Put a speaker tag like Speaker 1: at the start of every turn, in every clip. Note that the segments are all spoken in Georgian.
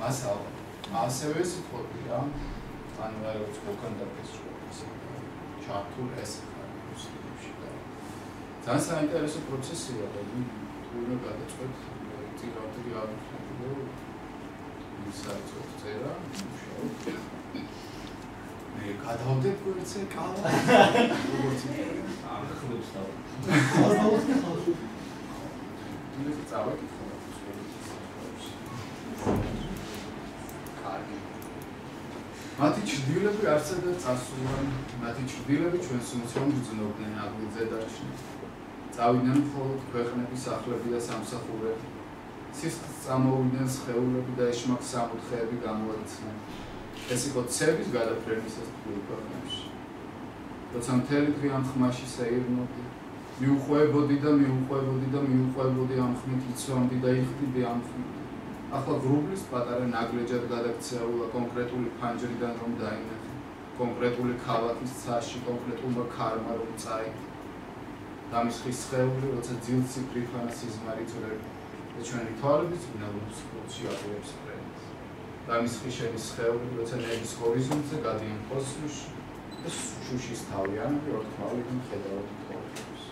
Speaker 1: ასევე სიტყვები რა. ანუ რაღაც კონტაქტის შორის ჩართულ ეს ხარჯებში და ძალიან საინტერესო პროცესია და თუ უნდა გადაწყვეტ წირავდი აღნიშნული ისაიცოთ წერა მე გადავდებ გვერდზე კალა როგორც ახლებს და ეს წავაკითხო მათი ჩრდილები არცადაც წასულან, მათი ჩრდილები ჩვენს უმცრომ გრძნობდნენ აგურზე დარჩნენ. წავიდნენ მხოლოდ ქვეყნების სახლები და სამსახურები, სისხლს წამოვიდნენ სხეულები და ეშმაკ სამოთხეები გამოეცნენ. ეს იყო ცების გადაფრენისას თბილ ქვეყნებში. როცა მთელი დღე ამ ხმაში სეირნობდი, მიუყვებოდი ამ ხმით იცვამდი და იხდიდი ამ ხმით. ახლა გრუბლის პატარა ნაგლეჯად გადაქცეულა კონკრეტული ფანჯრიდან რომ დაინახე, კონკრეტული ქალაქის ცაში, კონკრეტულმა ქარმა რომ წაიგო. დამისხის სხეული, როცა ძილ ციფრიფანა სიზმარი წვრები და ჩვენი თვალების წინააღმდეგ სკოლში აპირებს ფრენს. დამისხის შენი სხეული, როცა ნების ჰორიზონტზე გადიან კოსმოსში და შუშის თავიანები ორთქლავიდან ხედავთ თვალებს.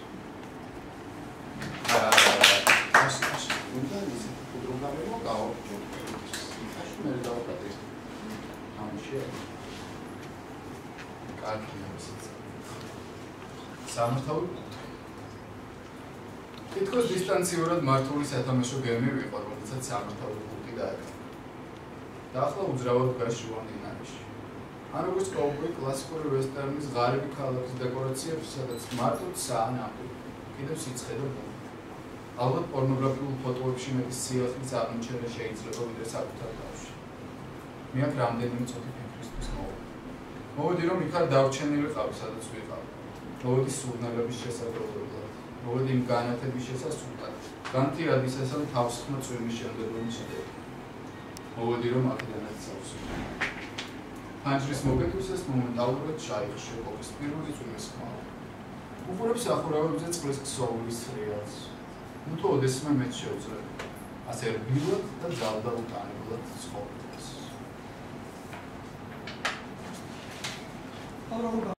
Speaker 1: უნდა ისეთი პროგრამები მოგავო. მე დავაკეთე. ამაში. კარგია ისიც. სამთავრობო თითქოს დისტანციურად მართული სათამაშო გემი ვიყო, რომელსაც სამთავრობო პუნქტი დაერქვა. და ახლა უძრავად გაშუან დინარაში. ან როგორც კოუბოი კლასიკური ვესტერნის ღარიბი ქალაქის დეკორაციებს, სადაც მარტო საანამდე კიდევ სიცხე და ბუნი. ალბათ პორნოგრაფიულ ფოტოებში მეტის სიახლის აღმოჩენა შეიძლება ვიდრე საკუთარ თავში. მე აქ რამდენიმე წუთი ფიქრისთვის მოვედი რომ იქ არ დავრჩენილიყავი, სადაც ვიყავ. მოვედი სურნელების შესაძლებლად. მოვედი იმ განათების შესასრულად. განთიად ისესამ თავსხმა წვიმის შემდეგ რომ ჩადე. მოვედი რომ აქედანაც წავსვი. ფანჯრის მოგეთვისეს მომენტალურად ჩაიხშე ყოფის პირველი წვიმის ხმა. უყურებს სახურავებზე წყლის ქსოვილის რეალს. ну то ოდესმე მეც შევძლებ. ასე რბილად და ძალდაუტანებლად ცხოვრებას.